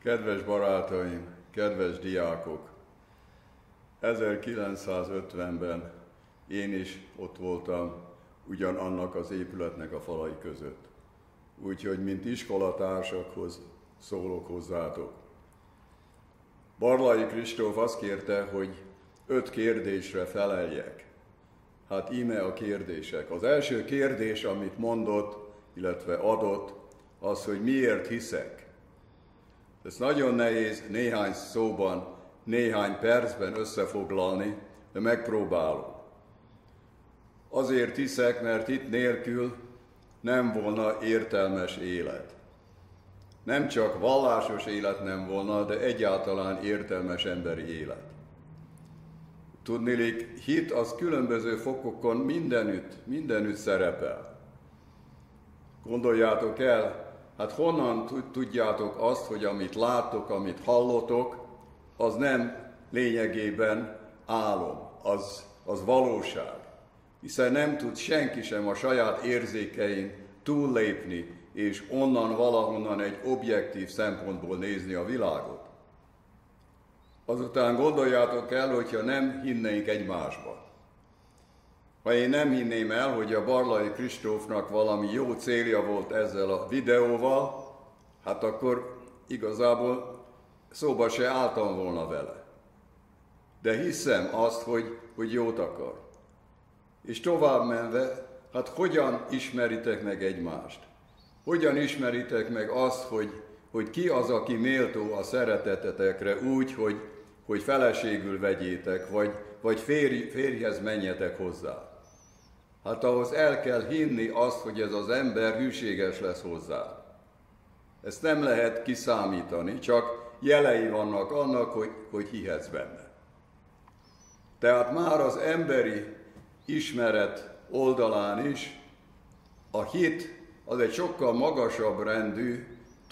Kedves barátaim, kedves diákok! 1950-ben én is ott voltam ugyanannak az épületnek a falai között. Úgyhogy, mint iskolatársakhoz szólok hozzátok. Barlai Kristóf azt kérte, hogy 5 kérdésre feleljek. Hát íme a kérdések. Az első kérdés, amit mondott, illetve adott, az, hogy miért hiszek. Ez nagyon nehéz néhány szóban, néhány percben összefoglalni, de megpróbálom. Azért hiszek, mert itt nélkül nem volna értelmes élet. Nem csak vallásos élet nem volna, de egyáltalán értelmes emberi élet. Tudniillik, hit az különböző fokokon mindenütt szerepel. Gondoljátok el, hát honnan tudjátok azt, hogy amit láttok, amit hallotok, az nem lényegében álom, az valóság. Hiszen nem tud senki sem a saját érzékein túllépni, és onnan valahonnan egy objektív szempontból nézni a világot. Azután gondoljátok el, hogyha nem hinnénk egymásban. Ha én nem hinném el, hogy a Barlai Kristófnak valami jó célja volt ezzel a videóval, hát akkor igazából szóba se álltam volna vele. De hiszem azt, hogy jót akar. És tovább menve, hát hogyan ismeritek meg egymást? Hogyan ismeritek meg azt, hogy ki az, aki méltó a szeretetetekre úgy, hogy feleségül vegyétek, vagy férjhez menjetek hozzá? Hát ahhoz el kell hinni azt, hogy ez az ember hűséges lesz hozzá. Ezt nem lehet kiszámítani, csak jelei vannak annak, hogy hihetsz benne. Tehát már az emberi ismeret oldalán is a hit az egy sokkal magasabb rendű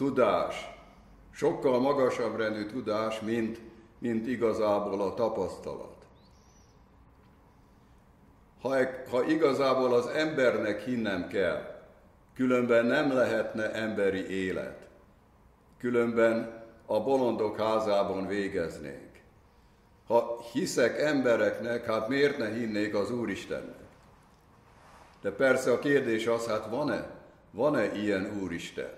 tudás, mint igazából a tapasztalat. Ha igazából az embernek hinnem kell, különben nem lehetne emberi élet. Különben a bolondok házában végeznénk. Ha hiszek embereknek, hát miért ne hinnék az Úristennek? De persze a kérdés az, hát van-e ilyen Úristen?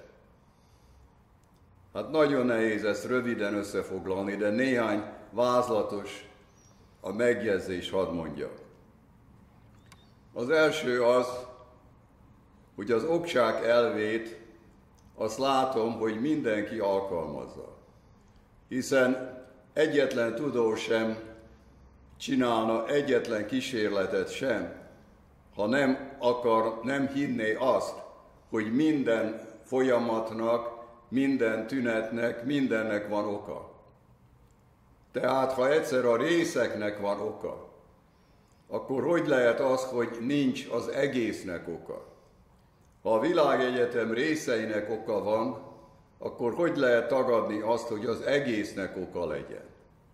Hát nagyon nehéz ezt röviden összefoglalni, de néhány vázlatos a megjegyzés hadd mondjak. Az első az, hogy az okság elvét azt látom, hogy mindenki alkalmazza. Hiszen egyetlen tudós sem csinálna egyetlen kísérletet sem, ha nem hinné azt, hogy minden folyamatnak, minden tünetnek, mindennek van oka. Tehát, ha egyszer a részeknek van oka, akkor hogy lehet az, hogy nincs az egésznek oka? Ha a világegyetem részeinek oka van, akkor hogy lehet tagadni azt, hogy az egésznek oka legyen?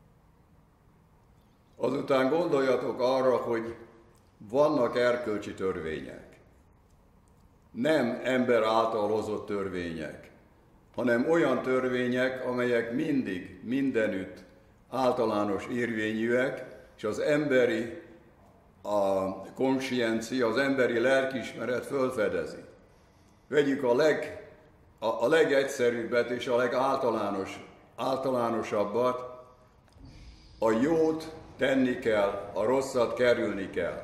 Azután gondoljatok arra, hogy vannak erkölcsi törvények. Nem ember által hozott törvények, hanem olyan törvények, amelyek mindig, mindenütt általános érvényűek, és az emberi konsciencia, az emberi lelkiismeret fölfedezi. Vegyük a legegyszerűbbet és a legáltalánosabbat, a jót tenni kell, a rosszat kerülni kell.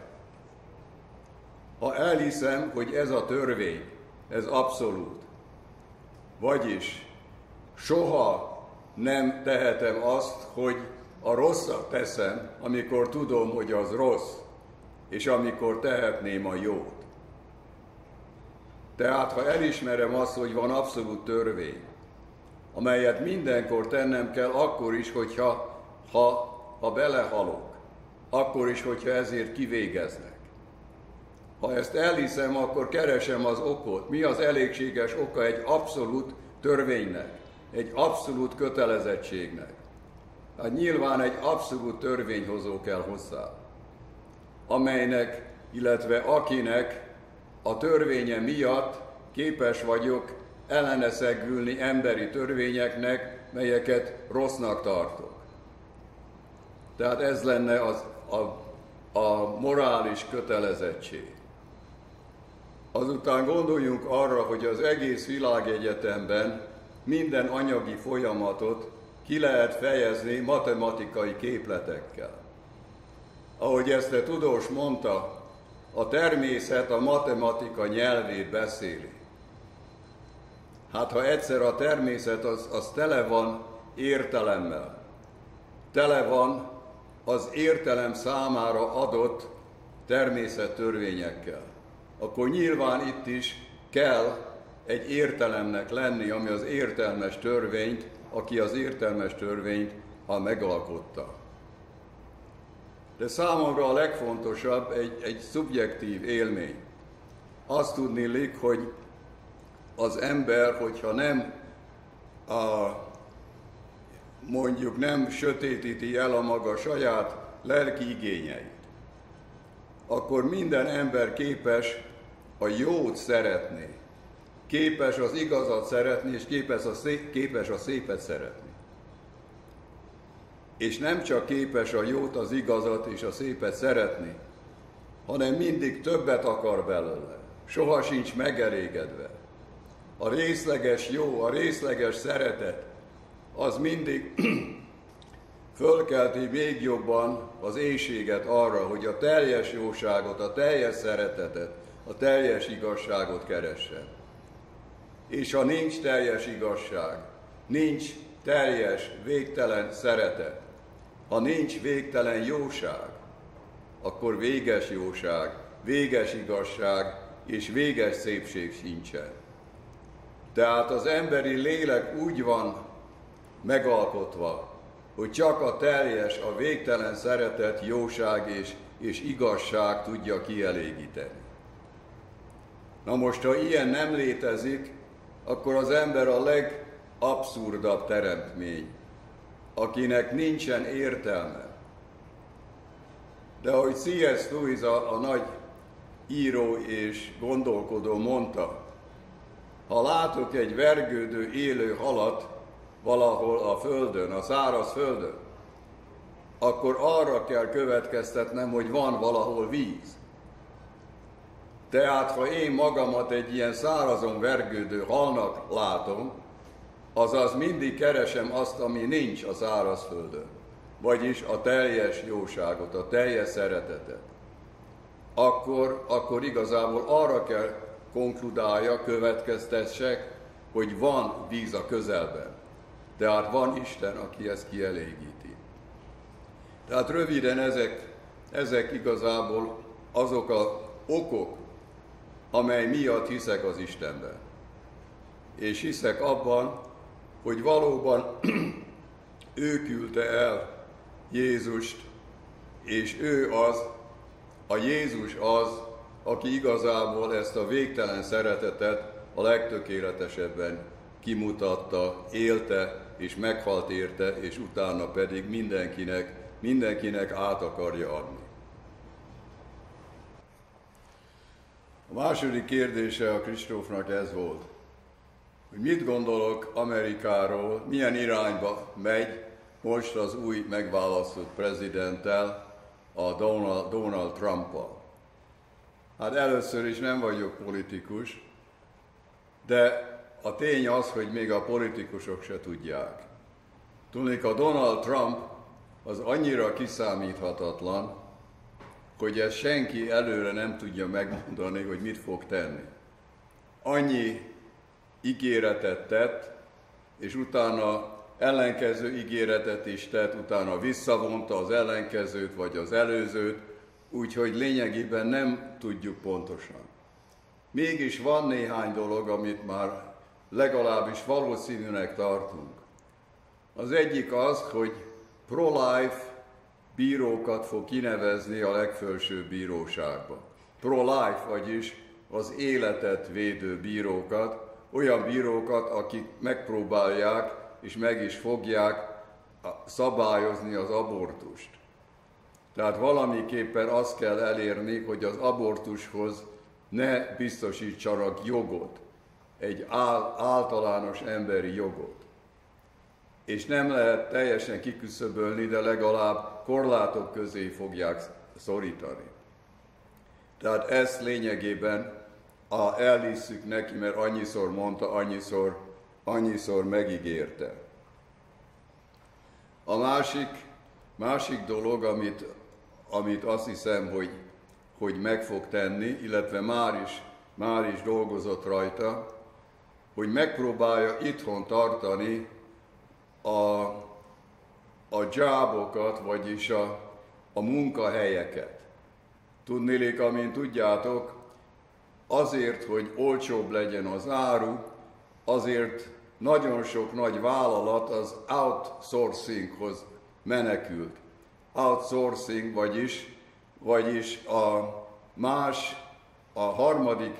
Ha elhiszem, hogy ez a törvény, ez abszolút, vagyis soha nem tehetem azt, hogy a rosszat teszem, amikor tudom, hogy az rossz, és amikor tehetném a jót. Tehát, ha elismerem azt, hogy van abszolút törvény, amelyet mindenkor tennem kell, akkor is, ha belehalok, akkor is, hogyha ezért kivégeznek. Ha ezt elhiszem, akkor keresem az okot. Mi az elégséges oka egy abszolút törvénynek, egy abszolút kötelezettségnek? Hát nyilván egy abszolút törvényhozó kell hozzá, amelynek, illetve akinek a törvénye miatt képes vagyok ellene szegülni emberi törvényeknek, melyeket rossznak tartok. Tehát ez lenne a morális kötelezettség. Azután gondoljunk arra, hogy az egész világegyetemben minden anyagi folyamatot ki lehet fejezni matematikai képletekkel. Ahogy ezt a tudós mondta, a természet a matematika nyelvét beszéli. Hát ha egyszer a természet az tele van értelemmel, tele van az értelem számára adott természettörvényekkel, akkor nyilván itt is kell egy értelemnek lenni, ami az értelmes törvényt, aki az értelmes törvényt megalkotta. De számomra a legfontosabb egy szubjektív élmény. Azt tudniillik, hogy az ember, hogyha mondjuk nem sötétíti el a maga saját lelki igényeit, akkor minden ember képes a jót szeretni, képes az igazat szeretni, és képes a szépet szeretni. És nem csak képes a jót, az igazat és a szépet szeretni, hanem mindig többet akar belőle. Soha sincs megelégedve. A részleges jó, a részleges szeretet, az mindig fölkelti még jobban az éhséget arra, hogy a teljes jóságot, a teljes szeretetet, a teljes igazságot keresse. És ha nincs teljes igazság, nincs teljes, végtelen szeretet, ha nincs végtelen jóság, akkor véges jóság, véges igazság és véges szépség sincsen. Tehát az emberi lélek úgy van megalkotva, hogy csak a teljes, a végtelen szeretet, jóság és igazság tudja kielégíteni. Na most, ha ilyen nem létezik, akkor az ember a legabszurdabb teremtmény, akinek nincsen értelme. De ahogy C.S. Lewis, a nagy író és gondolkodó mondta, ha látok egy vergődő, élő halat valahol a földön, a száraz földön, akkor arra kell következtetnem, hogy van valahol víz. Tehát, ha én magamat egy ilyen szárazon vergődő halnak látom, azaz mindig keresem azt, ami nincs a szárazföldön, vagyis a teljes jóságot, a teljes szeretetet. Akkor igazából arra kell konkludálja, következtessek, hogy van víz a közelben. Tehát van Isten, aki ezt kielégíti. Tehát röviden ezek igazából azok az okok, amely miatt hiszek az Istenben. És hiszek abban, hogy valóban ő küldte el Jézust, és Jézus az, aki igazából ezt a végtelen szeretetet a legtökéletesebben kimutatta, élte, és meghalt érte, és utána pedig mindenkinek át akarja adni. A második kérdése a Kristófnak ez volt, hogy mit gondolok Amerikáról, milyen irányba megy most az új megválasztott prezidenttel, a Donald Trumpal. Hát először is nem vagyok politikus, de a tény az, hogy még a politikusok se tudják. Tudnék, a Donald Trump az annyira kiszámíthatatlan, hogy ezt senki előre nem tudja megmondani, hogy mit fog tenni. Annyi ígéretet tett, és utána ellenkező ígéretet is tett, utána visszavonta az ellenkezőt vagy az előzőt, úgyhogy lényegében nem tudjuk pontosan. Mégis van néhány dolog, amit már legalábbis valószínűnek tartunk. Az egyik az, hogy pro-life bírókat fog kinevezni a legfelsőbb bíróságba. Pro-life, vagyis az életet védő bírókat, olyan bírókat, akik megpróbálják és meg is fogják szabályozni az abortust. Tehát valamiképpen azt kell elérni, hogy az abortushoz ne biztosítsanak jogot egy általános emberi jogot. És nem lehet teljesen kiküszöbölni, de legalább korlátok közé fogják szorítani. Tehát ezt lényegében elhisszük neki, mert annyiszor mondta, annyiszor megígérte. A másik dolog, amit azt hiszem, hogy meg fog tenni, illetve már is dolgozott rajta, hogy megpróbálja itthon tartani a jobokat, vagyis a munkahelyeket. Tudniillik, amint tudjátok, azért, hogy olcsóbb legyen az áru, azért nagyon sok nagy vállalat az outsourcinghoz menekült. Outsourcing, vagyis a harmadik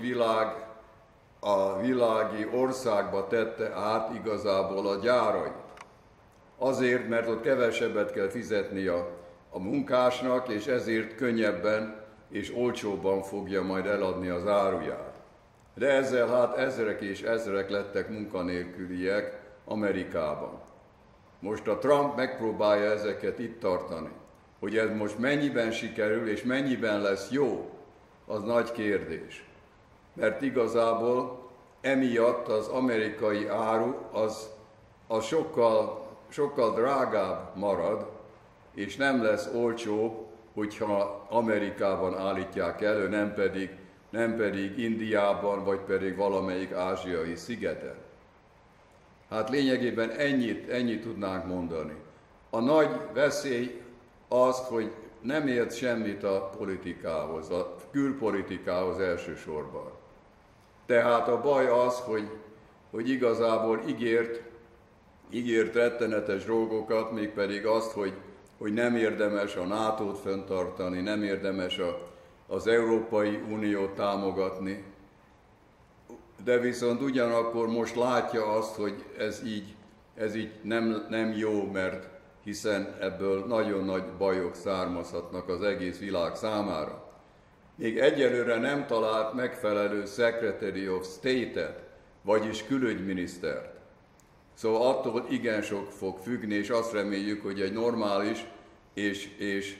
világi országba tette át igazából a gyárait. Azért, mert ott kevesebbet kell fizetni a munkásnak, és ezért könnyebben és olcsóbban fogja majd eladni az áruját. De ezzel hát ezrek és ezrek lettek munkanélküliek Amerikában. Most a Trump megpróbálja ezeket itt tartani. Hogy ez most mennyiben sikerül és mennyiben lesz jó, az nagy kérdés. Mert igazából emiatt az amerikai áru az sokkal drágább marad, és nem lesz olcsó, hogyha Amerikában állítják elő, nem pedig Indiában, vagy pedig valamelyik ázsiai szigeten. Hát lényegében ennyit tudnánk mondani. A nagy veszély az, hogy nem ért semmit a politikához, a külpolitikához elsősorban. Tehát a baj az, hogy igazából ígért rettenetes dolgokat, mégpedig azt, hogy nem érdemes a NATO-t fenntartani, nem érdemes az Európai Uniót támogatni, de viszont ugyanakkor most látja azt, hogy ez így nem jó, mert hiszen ebből nagyon nagy bajok származhatnak az egész világ számára. Még egyelőre nem talált megfelelő Secretary of State-et, vagyis külügyminisztert. Szóval attól igen sok fog függni, és azt reméljük, hogy egy normális és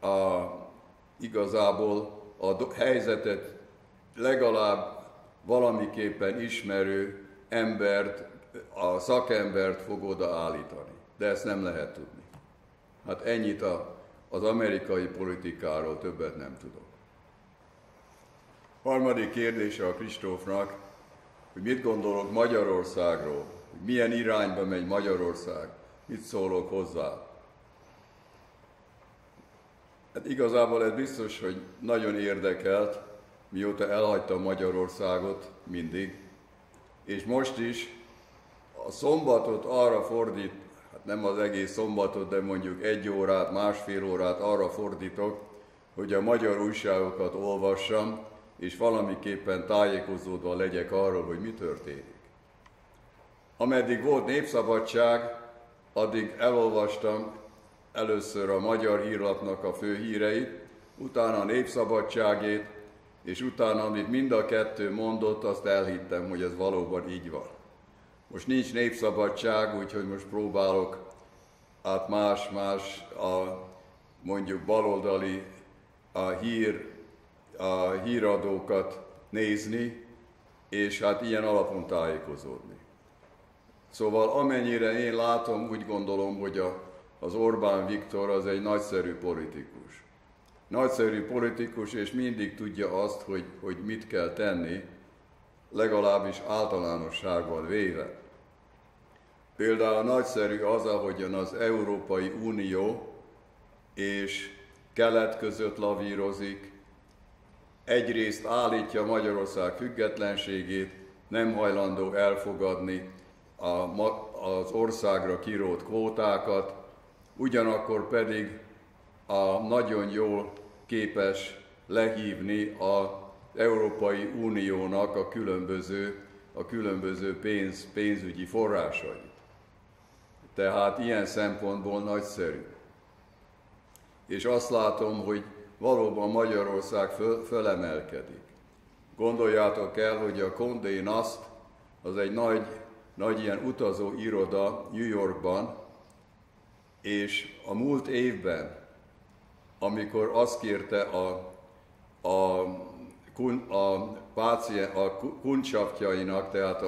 igazából a helyzetet legalább valamiképpen ismerő a szakembert fog odaállítani. De ezt nem lehet tudni. Hát ennyit az amerikai politikáról, többet nem tudok. Harmadik kérdése a Kristófnak, hogy mit gondolok Magyarországról, hogy milyen irányba megy Magyarország, mit szólok hozzá. Hát igazából ez biztos, hogy nagyon érdekelt, mióta elhagytam Magyarországot mindig, és most is a szombatot arra fordít, hát nem az egész szombatot, de mondjuk 1 órát, másfél órát arra fordítok, hogy a magyar újságokat olvassam, és valamiképpen tájékozódva legyek arról, hogy mi történik. Ameddig volt népszabadság, addig elolvastam először a Magyar Hírlapnak a fő híreit, utána a Népszabadságét, és utána, amit mind a kettő mondott, azt elhittem, hogy ez valóban így van. Most nincs népszabadság, úgyhogy most próbálok más mondjuk baloldali híradókat nézni, és hát ilyen alapon tájékozódni. Szóval amennyire én látom, úgy gondolom, hogy az Orbán Viktor az egy nagyszerű politikus. Nagyszerű politikus, és mindig tudja azt, hogy mit kell tenni, legalábbis általánosságban véve. Például nagyszerű az, ahogyan az Európai Unió és kelet között lavírozik, egyrészt állítja Magyarország függetlenségét, nem hajlandó elfogadni az országra kirótt kvótákat, ugyanakkor pedig nagyon jól képes lehívni az Európai Uniónak a különböző pénzügyi forrásait. Tehát ilyen szempontból nagyszerű. És azt látom, hogy valóban Magyarország fölemelkedik. Gondoljátok el, hogy a Condé Nast az egy nagy ilyen utazó iroda New Yorkban, és a múlt évben, amikor azt kérte a kundschaftjainak, tehát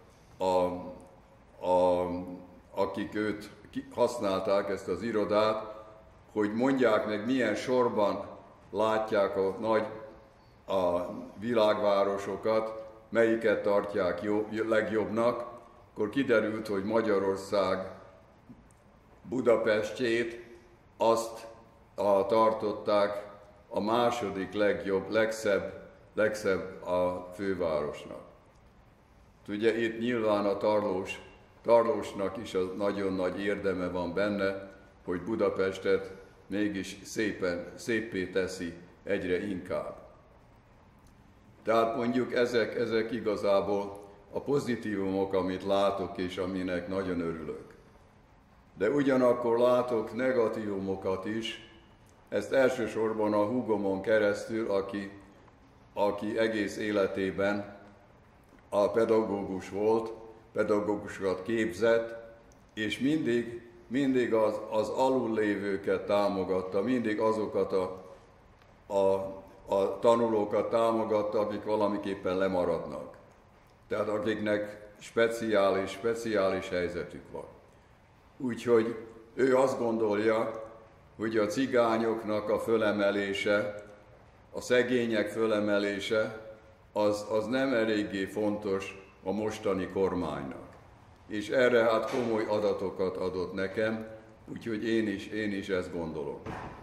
akik őt használták, ezt az irodát, hogy mondják meg, milyen sorban látják a világvárosokat, melyiket tartják legjobbnak, akkor kiderült, hogy Magyarország Budapestjét azt tartották a második legjobb, legszebb a fővárosnak. Ugye itt nyilván a Tarlósnak is nagyon nagy érdeme van benne, hogy Budapestet mégis széppé teszi egyre inkább. Tehát mondjuk ezek igazából a pozitívumok, amit látok és aminek nagyon örülök. De ugyanakkor látok negatívumokat is, ezt elsősorban a húgomon keresztül, aki egész életében a pedagógus volt, pedagógusokat képzett, és mindig az alullévőket támogatta, mindig azokat a tanulókat támogatta, akik valamiképpen lemaradnak. Tehát akiknek speciális helyzetük van. Úgyhogy ő azt gondolja, hogy a cigányoknak a fölemelése, a szegények fölemelése, az nem eléggé fontos a mostani kormánynak. És erre hát komoly adatokat adott nekem, úgyhogy én is ezt gondolom.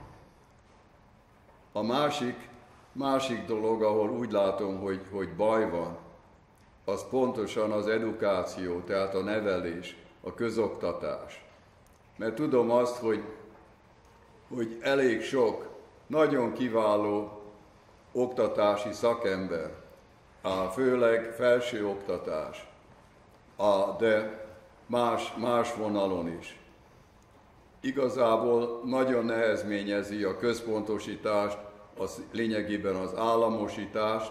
A másik dolog, ahol úgy látom, hogy baj van, az pontosan az edukáció, tehát a nevelés, a közoktatás. Mert tudom azt, hogy elég sok, nagyon kiváló oktatási szakember, főleg felső oktatás, de más vonalon is. Igazából nagyon nehezményezi a központosítást, lényegében az államosítást,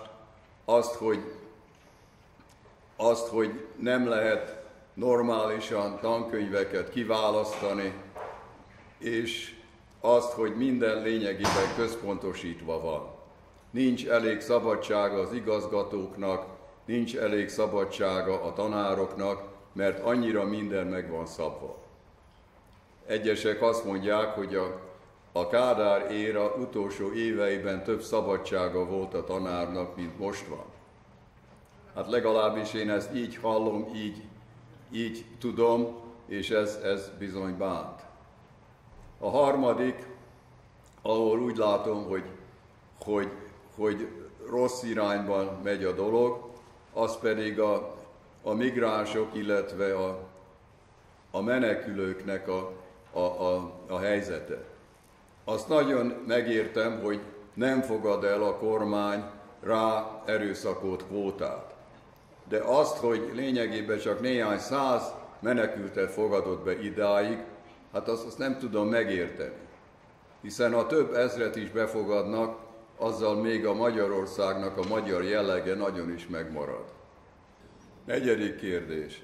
azt, hogy nem lehet normálisan tankönyveket kiválasztani, és azt, hogy minden lényegében központosítva van. Nincs elég szabadsága az igazgatóknak, nincs elég szabadsága a tanároknak, mert annyira minden meg van szabva. Egyesek azt mondják, hogy a Kádár éra utolsó éveiben több szabadsága volt a tanárnak, mint most van. Hát legalábbis én ezt így hallom, így tudom, és ez bizony bánt. A harmadik, ahol úgy látom, hogy rossz irányban megy a dolog, az pedig a migránsok, illetve a menekülőknek a helyzete. Azt nagyon megértem, hogy nem fogad el a kormány rá erőszakolt kvótát. De azt, hogy lényegében csak néhány száz menekültet fogadott be idáig, hát azt nem tudom megérteni. Hiszen ha több ezret is befogadnak, azzal még a Magyarországnak a magyar jellege nagyon is megmarad. Negyedik kérdés.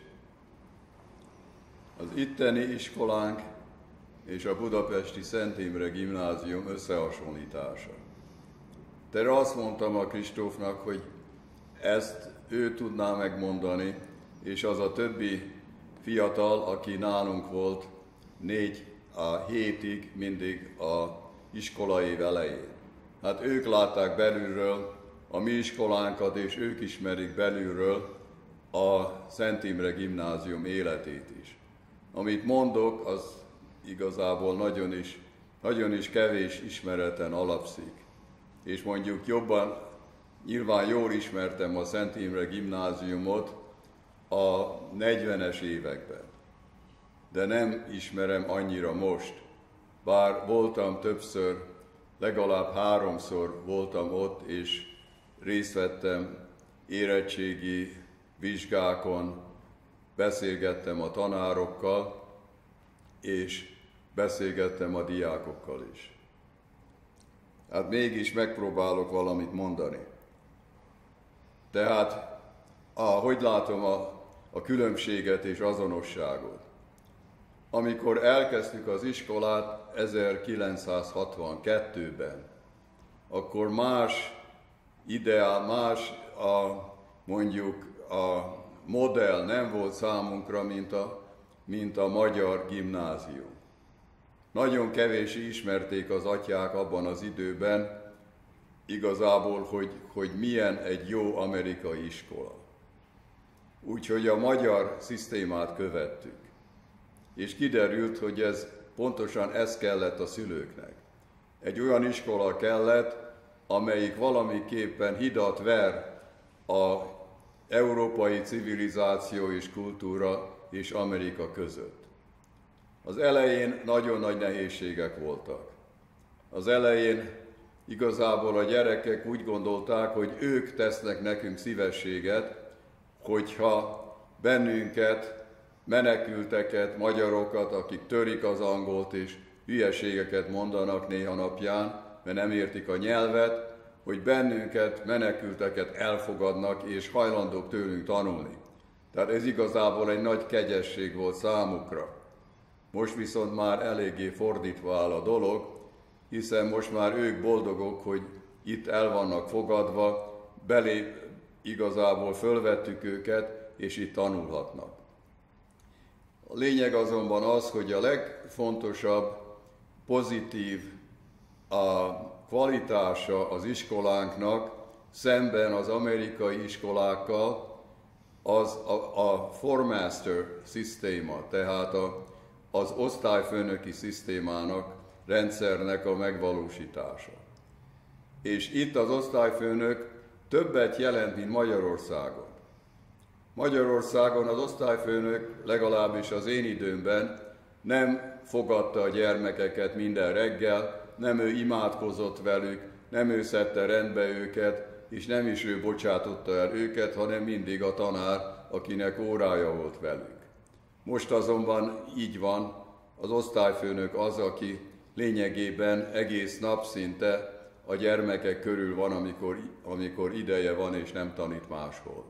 Az itteni iskolánk és a budapesti Szent Imre Gimnázium összehasonlítása. De azt mondtam a Kristófnak, hogy ezt ő tudná megmondani, és az a többi fiatal, aki nálunk volt 4 hétig mindig a iskolai elején. Hát ők látták belülről a mi iskolánkat, és ők ismerik belülről a Szent Imre Gimnázium életét is. Amit mondok, az igazából nagyon is kevés ismereten alapszik. És mondjuk nyilván jól ismertem a Szent Imre Gimnáziumot a 40-es években, de nem ismerem annyira most. Bár voltam többször, legalább 3-szor voltam ott, és részt vettem érettségi vizsgákon, beszélgettem a tanárokkal, és beszélgettem a diákokkal is. Hát mégis megpróbálok valamit mondani. Tehát, hogy látom a különbséget és azonosságot. Amikor elkezdtük az iskolát 1962-ben, akkor más ideál, más mondjuk a modell nem volt számunkra, mint a magyar gimnázium. Nagyon kevés ismerték az atyák abban az időben igazából, hogy milyen egy jó amerikai iskola. Úgyhogy a magyar szisztémát követtük. És kiderült, hogy pontosan ez kellett a szülőknek. Egy olyan iskola kellett, amelyik valamiképpen hidat ver az európai civilizáció és kultúra és Amerika között. Az elején nagyon nagy nehézségek voltak. Az elején igazából a gyerekek úgy gondolták, hogy ők tesznek nekünk szívességet, hogyha bennünket, menekülteket, magyarokat, akik törik az angolt és hülyeségeket mondanak néha napján, mert nem értik a nyelvet, hogy bennünket, menekülteket elfogadnak és hajlandók tőlünk tanulni. Tehát ez igazából egy nagy kegyesség volt számukra. Most viszont már eléggé fordítva áll a dolog, hiszen most már ők boldogok, hogy itt el vannak fogadva, igazából fölvettük őket, és itt tanulhatnak. A lényeg azonban az, hogy a legfontosabb, pozitív a kvalitása az iskolánknak szemben az amerikai iskolákkal az a formaster szisztéma, tehát az osztályfőnöki szisztémának, rendszernek a megvalósítása. És itt az osztályfőnök többet jelent, mint Magyarországon. Magyarországon az osztályfőnök, legalábbis az én időmben, nem fogadta a gyermekeket minden reggel, nem ő imádkozott velük, nem ő szedte rendbe őket, és nem is ő bocsátotta el őket, hanem mindig a tanár, akinek órája volt velük. Most azonban így van, az osztályfőnök az, aki lényegében egész nap szinte a gyermekek körül van, amikor ideje van és nem tanít máshol.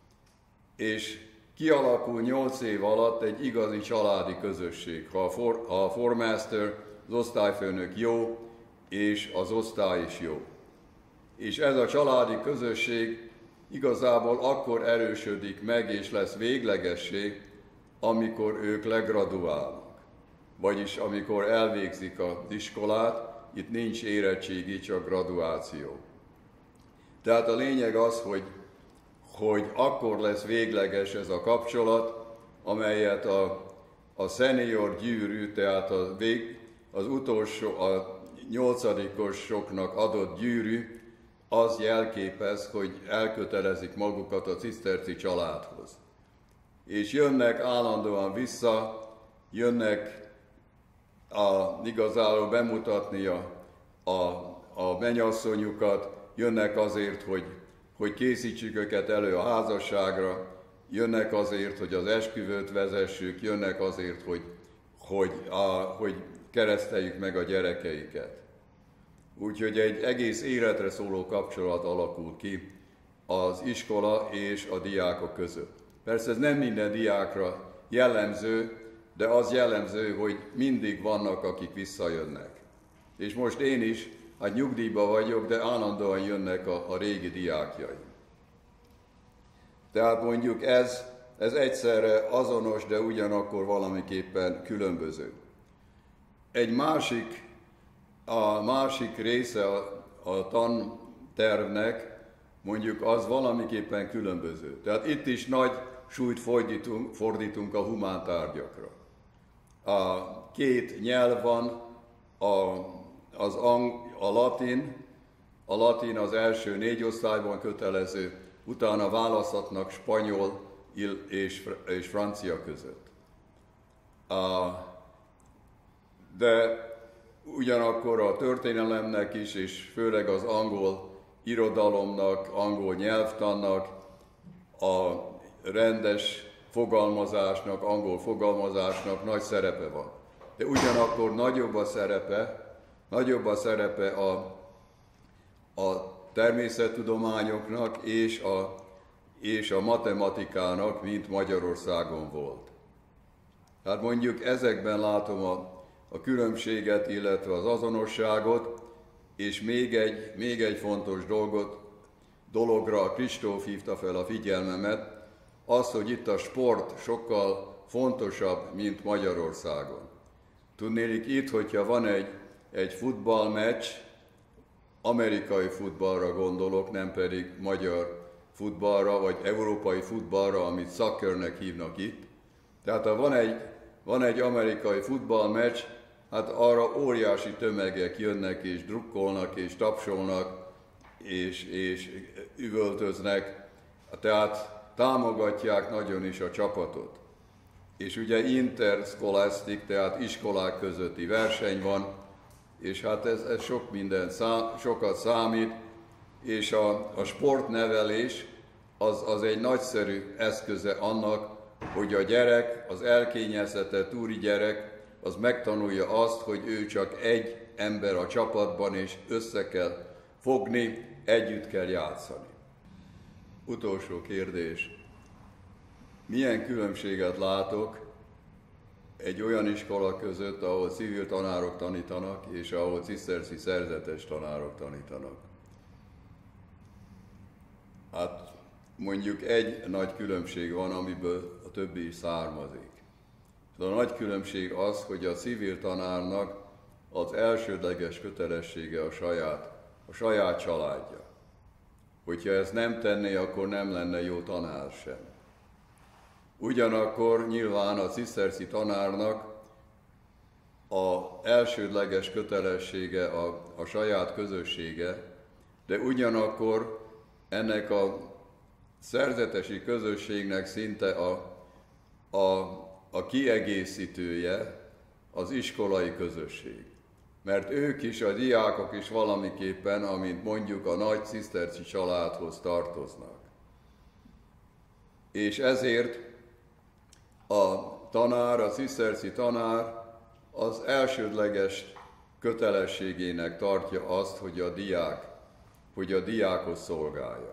És kialakul 8 év alatt egy igazi családi közösség, ha a formaster, az osztályfőnök jó, és az osztály is jó. És ez a családi közösség igazából akkor erősödik meg, és lesz véglegessé, amikor ők legraduálnak. Vagyis amikor elvégzik az iskolát, itt nincs érettségi, csak graduáció. Tehát a lényeg az, hogy akkor lesz végleges ez a kapcsolat, amelyet a senior gyűrű, tehát az utolsó, a 8-osoknak adott gyűrű, az jelképez, hogy elkötelezik magukat a ciszterci családhoz. És jönnek állandóan vissza, jönnek igazából bemutatni a mennyasszonyukat, jönnek azért, hogy készítsük őket elő a házasságra, jönnek azért, hogy az esküvőt vezessük, jönnek azért, hogy kereszteljük meg a gyerekeiket. Úgyhogy egy egész életre szóló kapcsolat alakul ki az iskola és a diákok között. Persze ez nem minden diákra jellemző, de az jellemző, hogy mindig vannak, akik visszajönnek. És most én is, hát nyugdíjban vagyok, de állandóan jönnek a régi diákjaim. Tehát mondjuk ez egyszerre azonos, de ugyanakkor valamiképpen különböző. Egy másik része a tantervnek, mondjuk az valamiképpen különböző. Tehát itt is nagy súlyt fordítunk a humántárgyakra. Két nyelv van, a latin az első 4 osztályban kötelező, utána választhatnak spanyol és francia között. De ugyanakkor a történelemnek is, és főleg az angol irodalomnak, angol nyelvtannak, a rendes fogalmazásnak, angol fogalmazásnak nagy szerepe van. De ugyanakkor nagyobb a szerepe a természettudományoknak és a matematikának, mint Magyarországon volt. Hát mondjuk ezekben látom a különbséget, illetve az azonosságot, és még egy fontos dologra a Kristóf hívta fel a figyelmemet, az, hogy itt a sport sokkal fontosabb, mint Magyarországon. Tudnélik itt, hogyha van egy futballmeccs, amerikai futballra gondolok, nem pedig magyar futballra, vagy európai futballra, amit soccernek hívnak itt. Tehát ha van egy amerikai futballmeccs, hát arra óriási tömegek jönnek, és drukkolnak, és tapsolnak, és üvöltöznek, tehát támogatják nagyon is a csapatot. És ugye interscholastic, tehát iskolák közötti verseny van, és hát ez sok minden, sokat számít, és a sportnevelés az egy nagyszerű eszköze annak, hogy a gyerek, az elkényeztetett úri gyerek, az megtanulja azt, hogy ő csak egy ember a csapatban, és össze kell fogni, együtt kell játszani. Utolsó kérdés. Milyen különbséget látok egy olyan iskola között, ahol civil tanárok tanítanak, és ahol ciszterci szerzetes tanárok tanítanak? Hát mondjuk egy nagy különbség van, amiből a többi is származik. A nagy különbség az, hogy a civil tanárnak az elsődleges kötelessége a saját családja. Hogyha ezt nem tenné, akkor nem lenne jó tanár sem. Ugyanakkor nyilván a ciszterci tanárnak az elsődleges kötelessége a saját közössége, de ugyanakkor ennek a szerzetesi közösségnek szinte a kiegészítője az iskolai közösség. Mert ők is, a diákok is valamiképpen, amint mondjuk a nagy ciszterci családhoz tartoznak. És ezért a tanár, a ciszterci tanár az elsődleges kötelességének tartja azt, hogy a diákot szolgálja.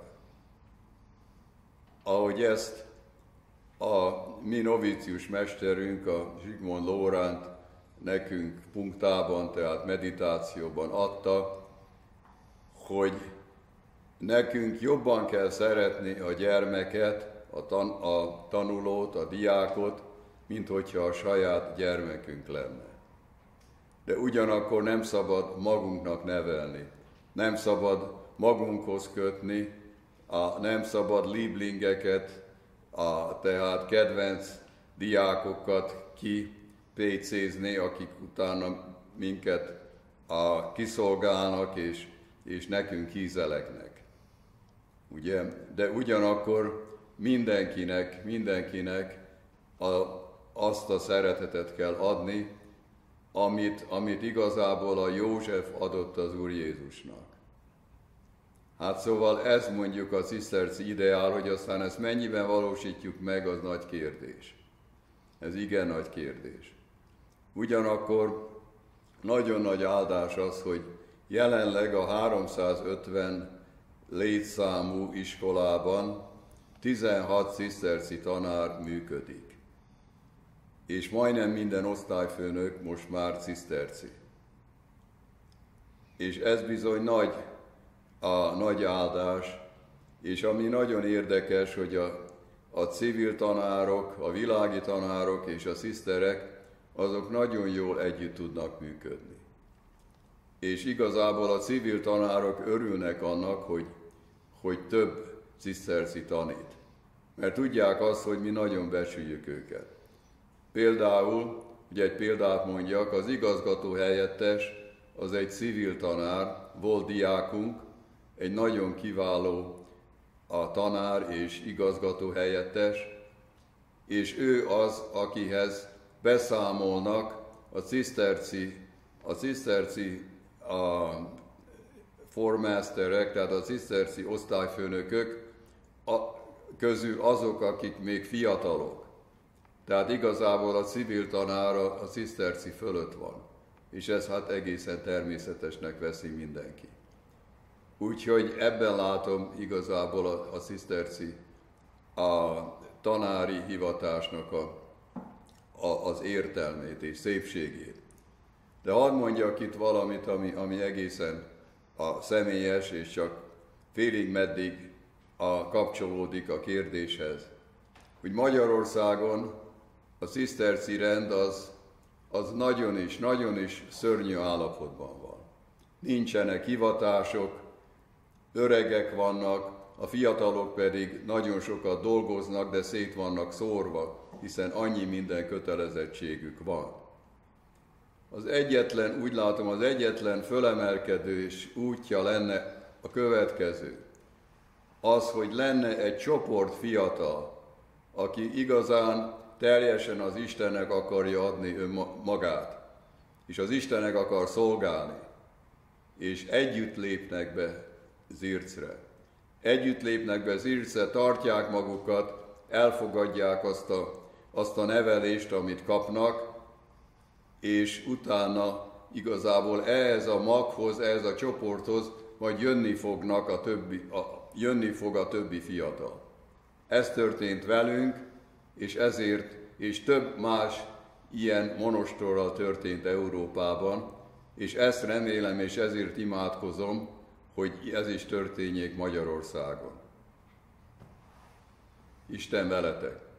Ahogy ezt a mi novícius mesterünk, a Zsigmond Lóránt nekünk punktában, tehát meditációban adta, hogy nekünk jobban kell szeretni a gyermeket, a tanulót, a diákot, mint hogyha a saját gyermekünk lenne. De ugyanakkor nem szabad magunknak nevelni, nem szabad magunkhoz kötni, nem szabad lieblingeket, tehát kedvenc diákokat kipécézni, akik utána minket kiszolgálnak és nekünk hízeleknek. Ugye? De ugyanakkor mindenkinek azt a szeretetet kell adni, amit igazából a József adott az Úr Jézusnak. Hát szóval ez mondjuk a ciszterci ideál, hogy aztán ezt mennyiben valósítjuk meg, az nagy kérdés. Ez igen nagy kérdés. Ugyanakkor nagyon nagy áldás az, hogy jelenleg a 350 létszámú iskolában 16 ciszterci tanár működik. És majdnem minden osztályfőnök most már ciszterci. És ez bizony nagy áldás, és ami nagyon érdekes, hogy a civil tanárok, a világi tanárok és a ciszterek, azok nagyon jól együtt tudnak működni. És igazából a civil tanárok örülnek annak, hogy több ciszterci tanít. Mert tudják azt, hogy mi nagyon becsüljük őket. Például, ugye egy példát mondjak, az igazgató helyettes az egy civil tanár, volt diákunk, egy nagyon kiváló a tanár és igazgató helyettes, és ő az, akihez beszámolnak a ciszterci formasterek, tehát a ciszterci osztályfőnökök közül azok, akik még fiatalok. Tehát igazából a civil tanár a ciszterci fölött van, és ez hát egészen természetesnek veszi mindenki. Úgyhogy ebben látom igazából a ciszterci a tanári hivatásnak az értelmét és szépségét. De hadd mondjak itt valamit, ami egészen személyes, és csak félig meddig kapcsolódik a kérdéshez. Hogy Magyarországon a ciszterci rend az nagyon is szörnyű állapotban van. Nincsenek hivatások, öregek vannak, a fiatalok pedig nagyon sokat dolgoznak, de szét vannak szórva, hiszen annyi minden kötelezettségük van. Úgy látom, az egyetlen fölemelkedés útja lenne a következő. Az, hogy lenne egy csoport fiatal, aki igazán teljesen az Istennek akarja adni önmagát, és az Istennek akar szolgálni, és együtt lépnek be Zircre. Együtt lépnek be Zircre, tartják magukat, elfogadják azt a nevelést, amit kapnak, és utána igazából ehhez a maghoz, ehhez a csoporthoz majd jönni fog a többi fiatal. Ez történt velünk, és több más ilyen monostorral történt Európában, és ezt remélem, és ezért imádkozom, hogy ez is történjék Magyarországon. Isten veletek!